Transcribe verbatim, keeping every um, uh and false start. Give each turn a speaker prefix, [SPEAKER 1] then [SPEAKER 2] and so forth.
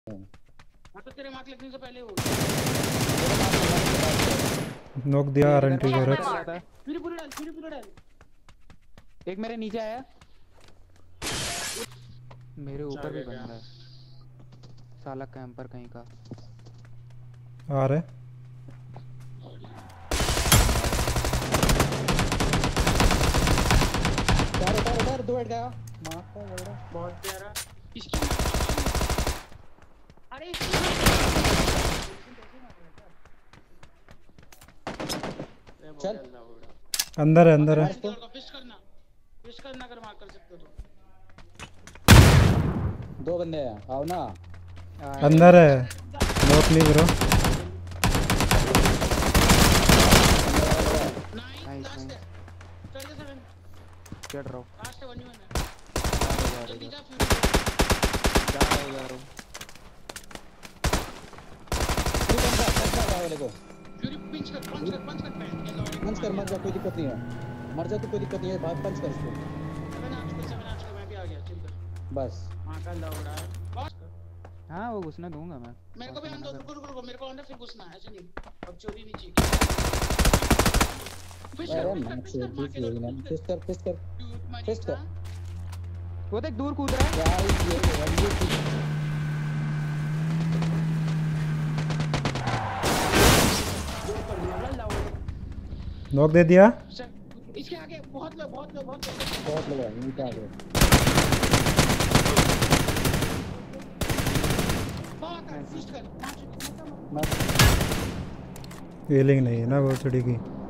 [SPEAKER 1] हाँ तो तेरे मार्क लगने से पहले हो
[SPEAKER 2] नॉक दिया आरएनटी को।
[SPEAKER 1] फिर पूरा डाल फिर पूरा डाल।
[SPEAKER 3] एक मेरे नीचे आया, मेरे ऊपर भी बंदा है साला कैंपर कहीं का।
[SPEAKER 2] आ रहे
[SPEAKER 4] उधर उधर उधर दो हेड गया मार का बड़ा
[SPEAKER 1] बहुत प्यारा। इसकी अरे
[SPEAKER 4] चल
[SPEAKER 2] अंदर है अंदर है।
[SPEAKER 1] फिश करना फिश करना अगर मार कर सकते हो तो।
[SPEAKER 4] दो बंदे हैं आओ ना।
[SPEAKER 2] अंदर है नॉक नहीं ब्रो।
[SPEAKER 3] नाइस नाइस चढ़ रहा हूं।
[SPEAKER 1] लास्ट वन वन है। जल्दी जा फ्यूरी
[SPEAKER 3] जा रहा हूं जा रहा हूं।
[SPEAKER 4] फ्यूरी बंदा बंदा वाले को
[SPEAKER 1] फ्यूरी पिंच कर पंच कर पंच कर
[SPEAKER 4] पंच कर मर जा कोई दिक्कत नहीं है। मर जा तो कोई दिक्कत नहीं है भाग पंच कर उसको।
[SPEAKER 1] सेवन आठ कर सेवन आठ कर मैं भी आ गया चिल कर
[SPEAKER 4] बस
[SPEAKER 1] मां का लौड़ा है बस।
[SPEAKER 3] हां वो घुसने दूंगा मैं।
[SPEAKER 1] मेरे को भी अंदर रुको रुको रुको मेरे को अंदर फिर घुसना है ऐसे नहीं अब चोरी नहीं चाहिए।
[SPEAKER 4] अरे मैं चोरी चोरी ना फिस्ट कर फिस्ट कर फिस्ट कर।
[SPEAKER 3] वो देख दूर कूद रहा है
[SPEAKER 4] क्या ये ये
[SPEAKER 2] नॉक दे दिया।
[SPEAKER 1] इसके आगे बहुत लोग बहुत लोग बहुत लोग
[SPEAKER 4] बहुत लोग हैं नीचे आ गए।
[SPEAKER 1] बहुत फिस्ट कर
[SPEAKER 4] मत
[SPEAKER 2] फीलिंग नहीं है ना वो छड़ी की।